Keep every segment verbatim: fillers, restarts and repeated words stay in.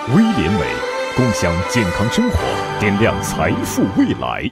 威廉美，共享健康生活，点亮财富未来。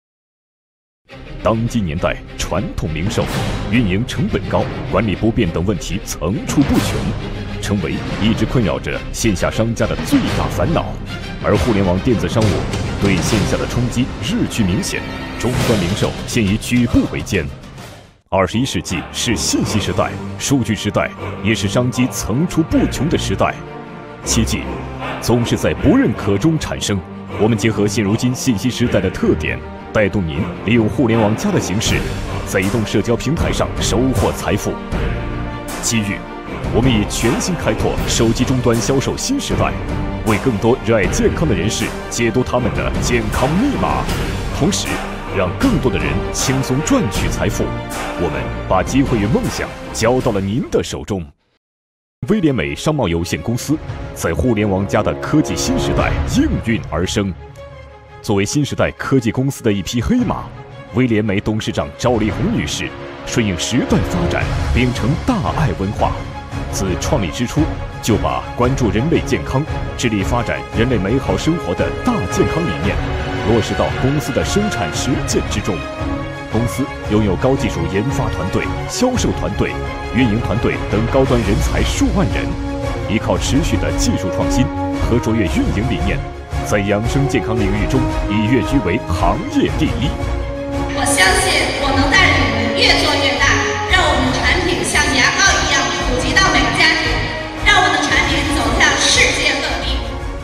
当今年代，传统零售运营成本高、管理不便等问题层出不穷，成为一直困扰着线下商家的最大烦恼。而互联网电子商务对线下的冲击日趋明显，终端零售现已举步维艰。二十一世纪是信息时代、数据时代，也是商机层出不穷的时代。奇迹总是在不认可中产生。我们结合现如今信息时代的特点，带动您利用互联网加的形式，在移动社交平台上收获财富。机遇，我们以全新开拓手机终端销售新时代，为更多热爱健康的人士解读他们的健康密码，同时让更多的人轻松赚取财富。我们把机会与梦想交到了您的手中。威廉美商贸有限公司在互联网加的科技新时代应运而生。作为新时代科技公司的一匹黑马，威廉美董事长赵丽红女士顺应时代发展，秉承大爱文化，自创立之初就把关注人类健康、致力发展人类美好生活的大健康理念落实到公司的生产实践之中。公司拥有高技术研发团队、销售团队、运营团队等高端人才数万人，依靠持续的技术创新和卓越运营理念，在养生健康领域中已跃居为行业第一。 我相信我能带着你们越做越大，让我们的产品像牙膏一样普及到每个家庭，让我们的产品走向世界各地。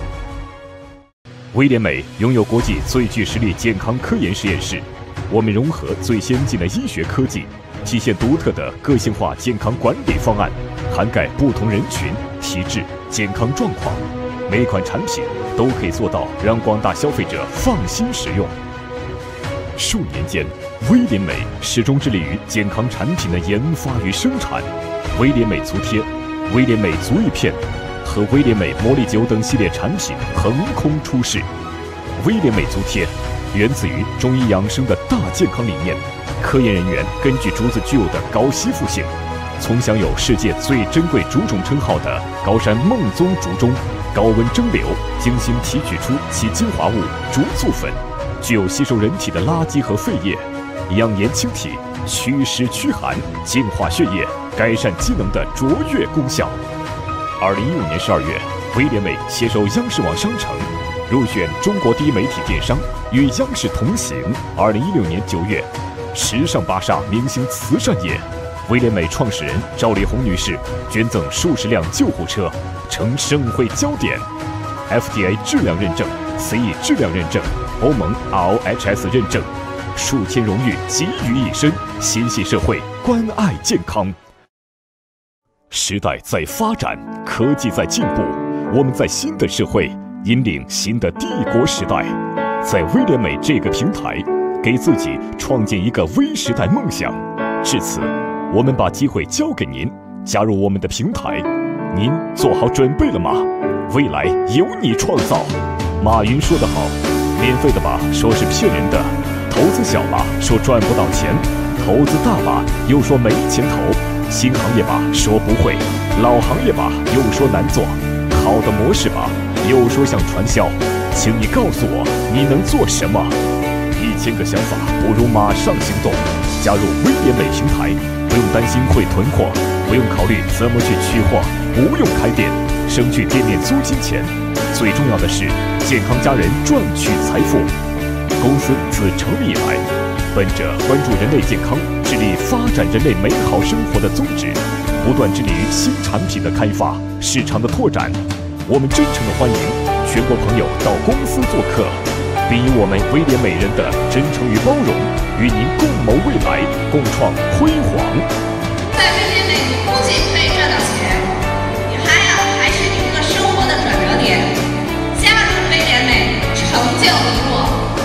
威廉美拥有国际最具实力健康科研实验室，我们融合最先进的医学科技，体现独特的个性化健康管理方案，涵盖不同人群、体质、健康状况，每款产品都可以做到让广大消费者放心使用。数年间，威廉美始终致力于健康产品的研发与生产。威廉美足贴、威廉美足浴片和威廉美魔力酒等系列产品横空出世。威廉美足贴源自于中医养生的大健康理念，科研人员根据竹子具有的高吸附性，从享有世界最珍贵竹种称号的高山梦宗竹中，高温蒸馏，精心提取出其精华物竹醋粉，具有吸收人体的垃圾和废液，养颜清体、祛湿驱寒、净化血液、改善机能的卓越功效。二零一五年十二月，威廉美携手央视网商城，入选中国第一媒体电商，与央视同行。二零一六年九月，时尚芭莎明星慈善夜，威廉美创始人赵丽红女士捐赠数十辆救护车，成盛会焦点。F D A 质量认证、C E 质量认证、欧盟 R O H S 认证，数千荣誉集于一身，心系社会，关爱健康。时代在发展，科技在进步，我们在新的社会引领新的帝国时代。在威廉美这个平台，给自己创建一个微时代梦想。至此，我们把机会交给您，加入我们的平台。您做好准备了吗？未来由你创造。马云说得好，免费的吧说是骗人的，投资小吧说赚不到钱，投资大吧又说没钱投，新行业吧说不会，老行业吧又说难做，好的模式吧又说像传销。请你告诉我，你能做什么？一千个想法不如马上行动。加入威廉美平台，不用担心会囤货，不用考虑怎么去取货，不用开店，省去店面租金钱。最重要的是，健康家人赚取财富。公司自成立以来，本着关注人类健康、致力发展人类美好生活的宗旨，不断致力于新产品的开发、市场的拓展。我们真诚地欢迎全国朋友到公司做客，并以我们威廉美人的真诚与包容，与您共谋未来，共创辉煌。 在威廉美，你不仅可以赚到钱，你还要还是一个生活的转折点。加入威廉美，成就你我。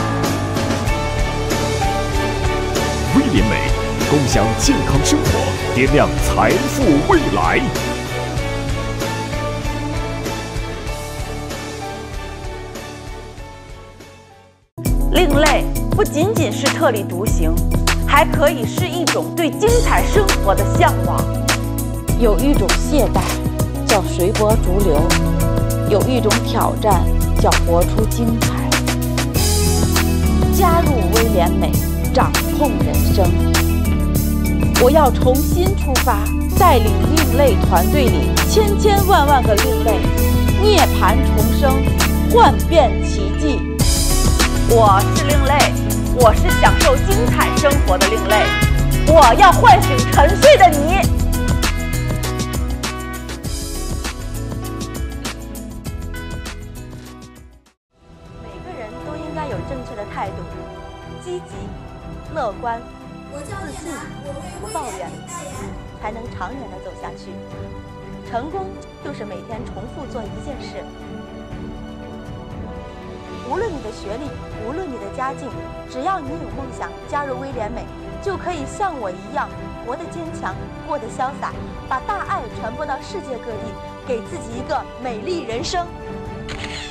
威廉美，共享健康生活，点亮财富未来。 另类不仅仅是特立独行，还可以是一种对精彩生活的向往。 有一种懈怠，叫随波逐流。 有一种挑战，叫活出精彩。加入威廉美，掌控人生。我要重新出发，带领另类团队里千千万万个另类，涅槃重生，幻变奇迹。我是另类，我是享受精彩生活的另类。我要唤醒沉睡的你。每个人都应该有正确的态度，积极、乐观、自信、不抱怨，才能长远的走下去。成功就是每天重复做一件事。无论你的学历，无论你的家境，只要你有梦想，加入威廉美，就可以像我一样，活得坚强，过得潇洒，把大爱传播到世界各地，给自己一个美丽人生。